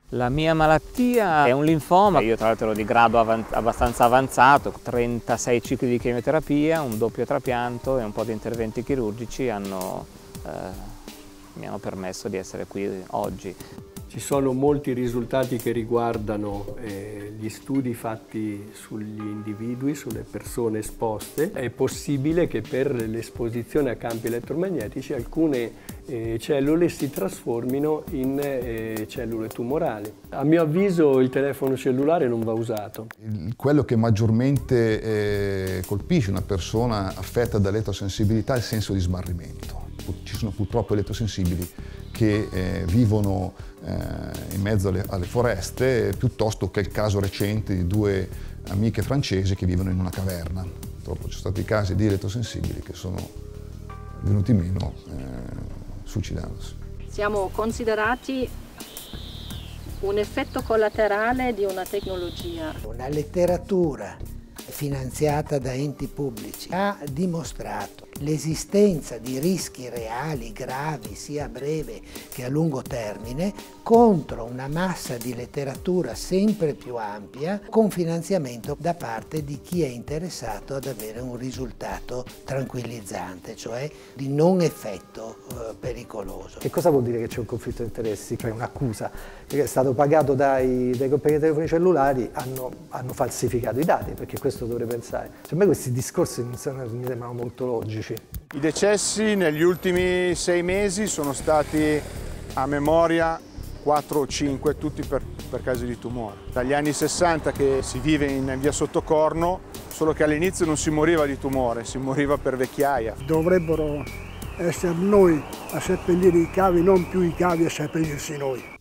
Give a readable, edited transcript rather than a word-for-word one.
La mia malattia è un linfoma, io tra l'altro ero di grado abbastanza avanzato, 36 cicli di chemioterapia, un doppio trapianto e un po' di interventi chirurgici mi hanno permesso di essere qui oggi. Ci sono molti risultati che riguardano gli studi fatti sugli individui, sulle persone esposte. È possibile che per l'esposizione a campi elettromagnetici alcune cellule si trasformino in cellule tumorali. A mio avviso il telefono cellulare non va usato. Quello che maggiormente colpisce una persona affetta da elettrosensibilità è il senso di smarrimento. Ci sono purtroppo elettrosensibili che vivono in mezzo alle foreste, piuttosto che il caso recente di due amiche francesi che vivono in una caverna. Purtroppo ci sono stati casi di elettrosensibili che sono venuti meno suicidandosi. Siamo considerati un effetto collaterale di una tecnologia. La letteratura finanziata da enti pubblici ha dimostrato l'esistenza di rischi reali, gravi, sia a breve che a lungo termine, contro una massa di letteratura sempre più ampia, con finanziamento da parte di chi è interessato ad avere un risultato tranquillizzante, cioè di non effetto pericoloso. Che cosa vuol dire che c'è un conflitto di interessi, cioè un'accusa? Perché è stato pagato dai compagni di telefoni cellulari, hanno falsificato i dati, perché questo dovrei pensare. Cioè, a me questi discorsi mi sembrano molto logici. I decessi negli ultimi 6 mesi sono stati a memoria 4 o 5, tutti per casi di tumore. Dagli anni 60 che si vive in via Sottocorno, solo che all'inizio non si moriva di tumore, si moriva per vecchiaia. Dovrebbero essere noi a seppellire i cavi, non più i cavi a seppellirsi noi.